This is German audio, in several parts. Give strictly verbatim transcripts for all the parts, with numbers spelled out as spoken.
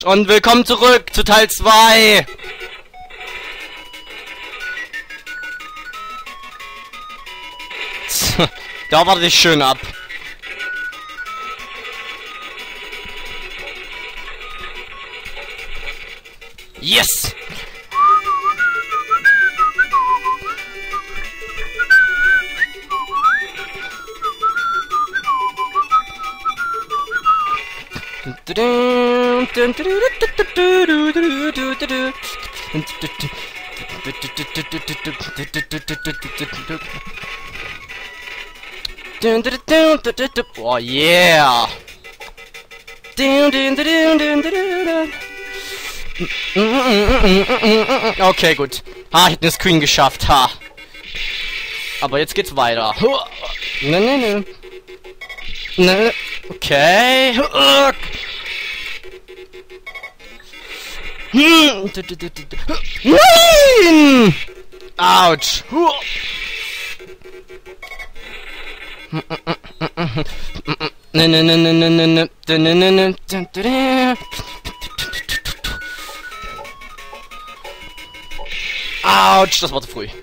Und willkommen zurück zu Teil zwei. Da warte ich schön ab. Yes! Oh yeah! Okay, gut. Ha, ich hab den Screen geschafft, ha. Aber jetzt geht's weiter. Ne, ne, ne. Ne, okay. Nein! Autsch! Ne, ne, ne, ne, ne, ne, ne, ne, ne, ne. Autsch, das war zu früh.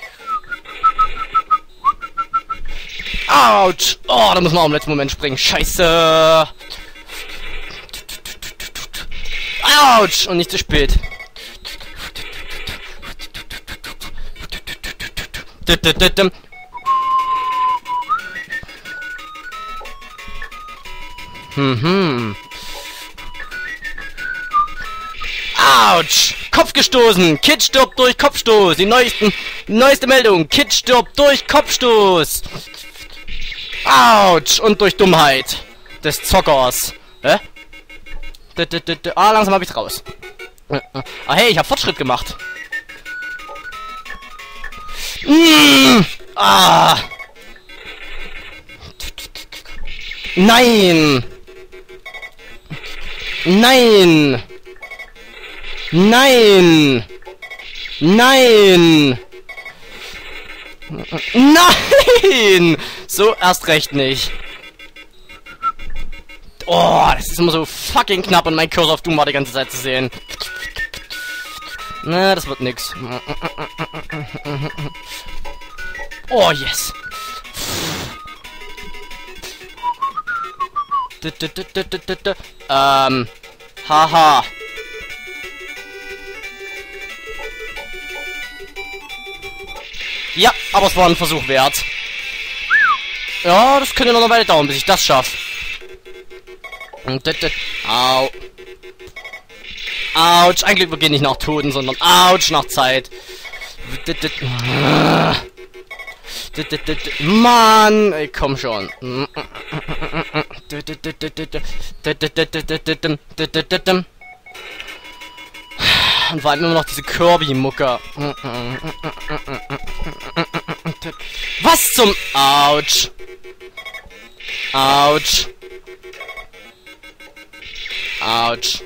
Autsch! Oh, da muss man auch im letzten Moment springen. Scheiße! Autsch! Und nicht zu spät. Mhm. Autsch! Kopf gestoßen! Kid stirbt durch Kopfstoß! Die neuesten, neueste Meldung! Kid stirbt durch Kopfstoß! Autsch! Und durch Dummheit des Zockers. Hä? Ah, langsam hab ich's raus. Ah, hey, ich hab Fortschritt gemacht. Mmh. Ah! Nein! Nein! Nein! Nein! Nein! So erst recht nicht. Oh, das ist immer so fucking knapp und mein Cursor auf Doom war die ganze Zeit zu sehen. Na, das wird nix. Oh, yes. Ähm, haha. Ja, aber es war ein Versuch wert. Ja, das könnte noch eine Weile dauern, bis ich das schaffe. Au. Autsch, eigentlich wir gehen nicht nach Toten, sondern Autsch nach Zeit. Mann, ey, komm schon. Und vor allem immer noch diese Kirby-Mucke. Was zum... Autsch. Autsch. Autsch.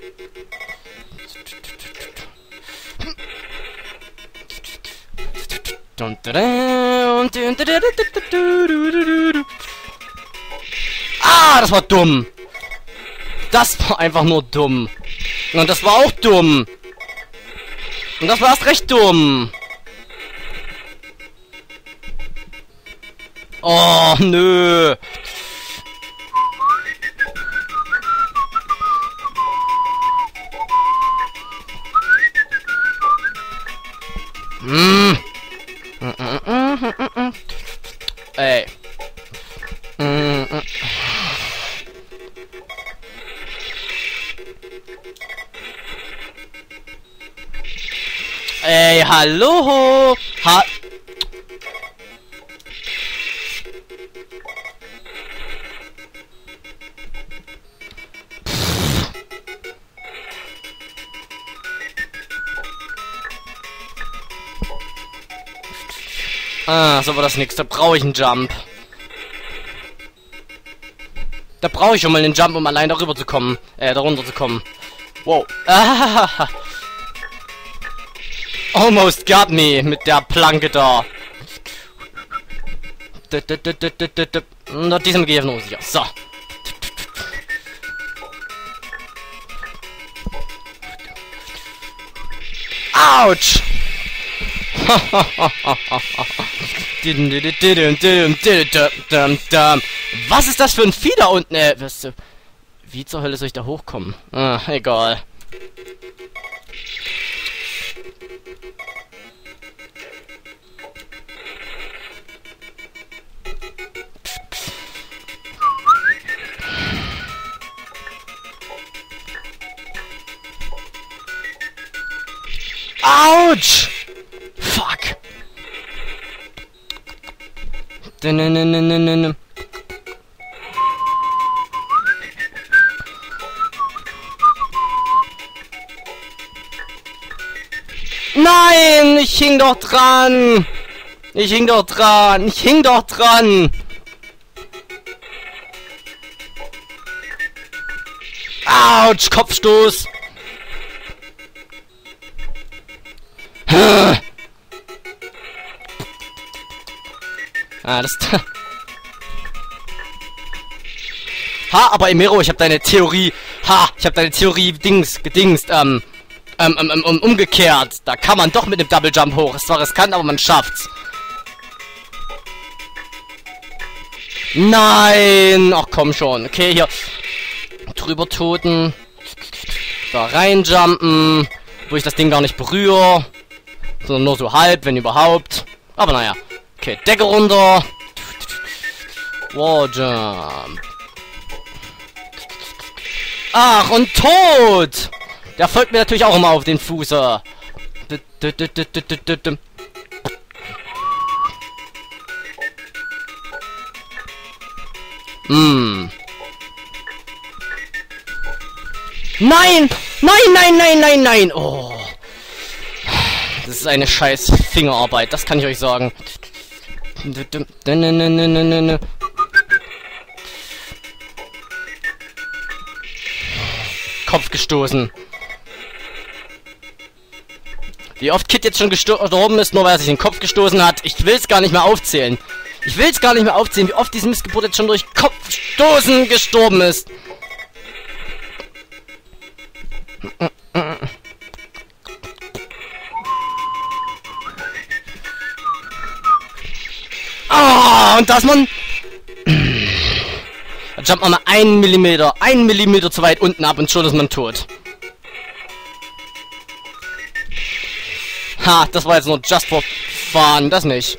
Ah, das war dumm. Das war einfach nur dumm. Und das war auch dumm. Und das war erst recht dumm. Oh, nö. Hm. Ey. Ey, hallo. Ha Ah, so war das nix. Da brauche ich einen Jump. Da brauche ich schon mal einen Jump, um allein darüber zu kommen. Äh, darunter zu kommen. Wow. Ah, almost got me mit der Planke da. Und diesem gehe ich nur sicher. So. Autsch! Was ist das für ein Vieh da unten? Äh, was, wie zur Hölle soll ich da hochkommen? Ah, egal. Autsch! Fuck! Nein! Ich hing doch dran! Ich hing doch dran! Ich hing doch dran! Autsch! Kopfstoß! Ah, das... Ha, aber Emero, ich habe deine Theorie... Ha, ich habe deine Theorie Dings, gedingst, ähm, ähm, ähm, ähm, umgekehrt. Da kann man doch mit dem Double Jump hoch. Es war riskant, aber man schafft's. Nein! Ach komm schon. Okay, hier. Drüber toten. Da reinjumpen. Wo ich das Ding gar nicht berühre. Sondern nur so halb, wenn überhaupt. Aber naja. Okay, Decke runter. Warjump. Ach, und tot! Der folgt mir natürlich auch immer auf den Fuße. Hm. Nein! Nein, nein, nein, nein, nein! Oh. Das ist eine scheiß Fingerarbeit, das kann ich euch sagen. Kopf gestoßen. Wie oft Kid jetzt schon gestorben ist, nur weil er sich den Kopf gestoßen hat. Ich will es gar nicht mehr aufzählen. Ich will es gar nicht mehr aufzählen, wie oft diese Missgeburt jetzt schon durch Kopfstoßen gestorben ist. Ah, und dass man... Da jumpt man mal einen Millimeter, einen Millimeter zu weit unten ab und schon ist man tot. Ha, das war jetzt nur just for fun, das nicht.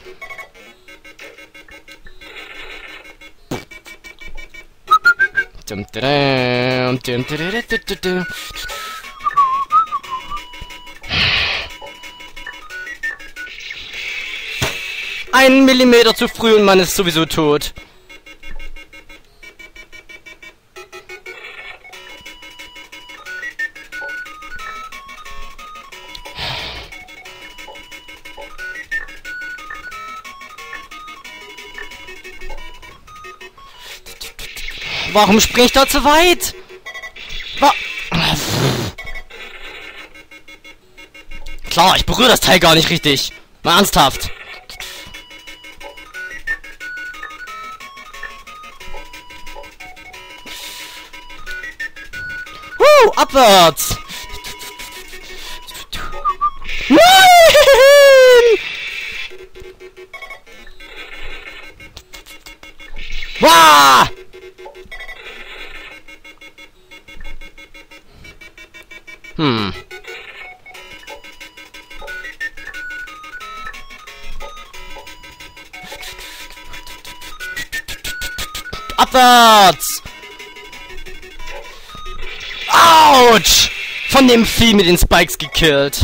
Einen Millimeter zu früh und man ist sowieso tot. Warum spring ich da zu weit? Wa Klar, ich berühre das Teil gar nicht richtig. Mal ernsthaft. Huh, abwärts. Nein! Wah! Hm. Abwärts! Autsch! Von dem Vieh mit den Spikes gekillt.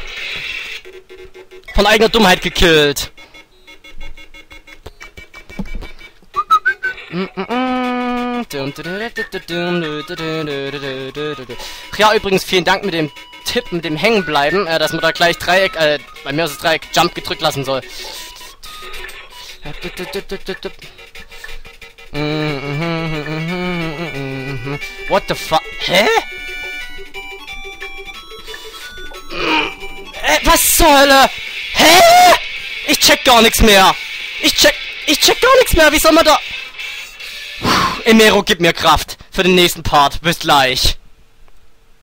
Von eigener Dummheit gekillt. Ja, übrigens vielen Dank mit dem Tipp, mit dem Hängenbleiben, äh, dass man da gleich Dreieck, äh, bei mir ist es Dreieck, Jump gedrückt lassen soll. What the fuck? Hä? Äh, was zur Hölle? Hä? Ich check gar nichts mehr. Ich check, ich check gar nichts mehr. Wie soll man da... Puh, Emero, gib mir Kraft für den nächsten Part. Bis gleich.